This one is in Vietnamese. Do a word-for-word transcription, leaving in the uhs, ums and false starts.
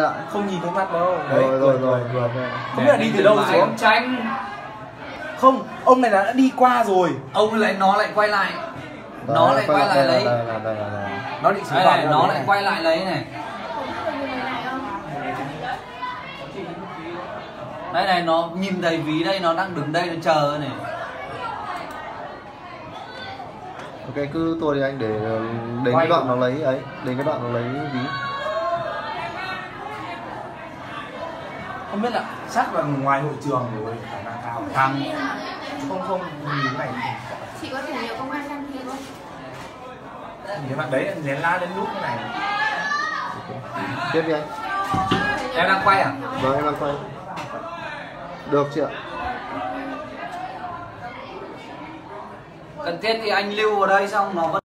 ạ. Không nhìn thấy mặt đâu. Đấy, rồi rồi rồi, rồi. Không biết là đi từ đâu xuống. Ông tranh. Không, ông này đã đi qua rồi. Ông lại nó lại quay lại. Đấy, Nó lại quay lại đây, lấy. đây, đây, đây, đây, đây. Nó định xử Đây phạt này, ra nó đấy lại này. quay lại lấy này. Đây này, nó nhìn thấy ví đây, nó đang đứng đây nó chờ này. Ok, cứ tôi đi anh để đến Quay cái đoạn nó lấy ấy, đến cái đoạn nó lấy ví. Không biết là chắc là ngoài hội trường rồi khả năng cao. Thằng Không không nhìn cái này. Chị có thể nhờ công an can thiệp không? Cái mặt đấy lén la đến lúc cái này. Tiếp đi anh. em đang quay à? Vâng, em đang quay. Được chị ạ. Cần thiết thì anh lưu vào đây xong nó vẫn